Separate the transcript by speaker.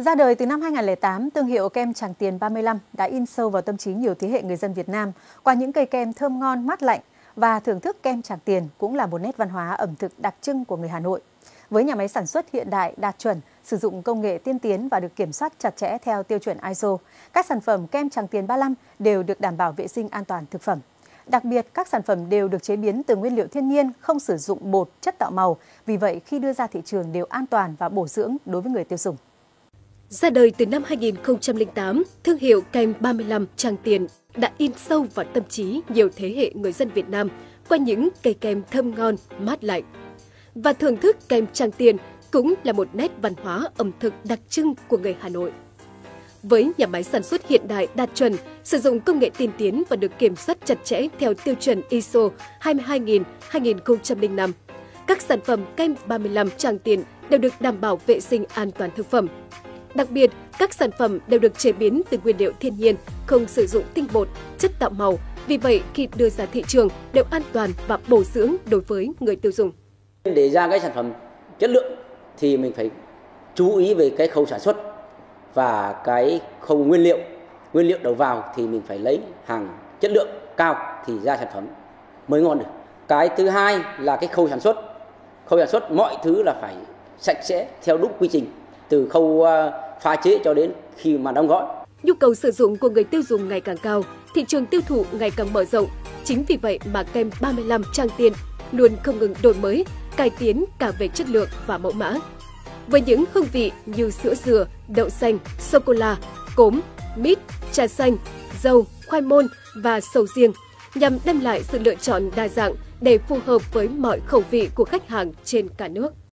Speaker 1: Ra đời từ năm 2008, thương hiệu kem Tràng Tiền 35 đã in sâu vào tâm trí nhiều thế hệ người dân Việt Nam qua những cây kem thơm ngon, mát lạnh, và thưởng thức kem Tràng Tiền cũng là một nét văn hóa ẩm thực đặc trưng của người Hà Nội. Với nhà máy sản xuất hiện đại đạt chuẩn, sử dụng công nghệ tiên tiến và được kiểm soát chặt chẽ theo tiêu chuẩn ISO, các sản phẩm kem Tràng Tiền 35 đều được đảm bảo vệ sinh an toàn thực phẩm. Đặc biệt, các sản phẩm đều được chế biến từ nguyên liệu thiên nhiên, không sử dụng bột, chất tạo màu. Vì vậy, khi đưa ra thị trường đều an toàn và bổ dưỡng đối với người tiêu dùng.
Speaker 2: Ra đời từ năm 2008, thương hiệu kem 35 Tràng Tiền đã in sâu vào tâm trí nhiều thế hệ người dân Việt Nam qua những cây kem thơm ngon, mát lạnh. Và thưởng thức kem Tràng Tiền cũng là một nét văn hóa ẩm thực đặc trưng của người Hà Nội. Với nhà máy sản xuất hiện đại đạt chuẩn, sử dụng công nghệ tiên tiến và được kiểm soát chặt chẽ theo tiêu chuẩn ISO 22000-2005, các sản phẩm kem 35 Tràng Tiền đều được đảm bảo vệ sinh an toàn thực phẩm. Đặc biệt, các sản phẩm đều được chế biến từ nguyên liệu thiên nhiên, không sử dụng tinh bột, chất tạo màu. Vì vậy, khi đưa ra thị trường đều an toàn và bổ dưỡng đối với người tiêu dùng.
Speaker 3: Để ra cái sản phẩm chất lượng thì mình phải chú ý về cái khâu sản xuất và cái khâu nguyên liệu. Nguyên liệu đầu vào thì mình phải lấy hàng chất lượng cao thì ra sản phẩm mới ngon được. Cái thứ hai là cái khâu sản xuất. Khâu sản xuất mọi thứ là phải sạch sẽ theo đúng quy trình, từ khâu pha chế cho đến khi mà đóng gói.
Speaker 2: Nhu cầu sử dụng của người tiêu dùng ngày càng cao, thị trường tiêu thụ ngày càng mở rộng. Chính vì vậy mà kem 35 Tràng Tiền luôn không ngừng đổi mới, cải tiến cả về chất lượng và mẫu mã. Với những hương vị như sữa dừa, đậu xanh, sô-cô-la, cốm, mít, trà xanh, dâu, khoai môn và sầu riêng, nhằm đem lại sự lựa chọn đa dạng để phù hợp với mọi khẩu vị của khách hàng trên cả nước.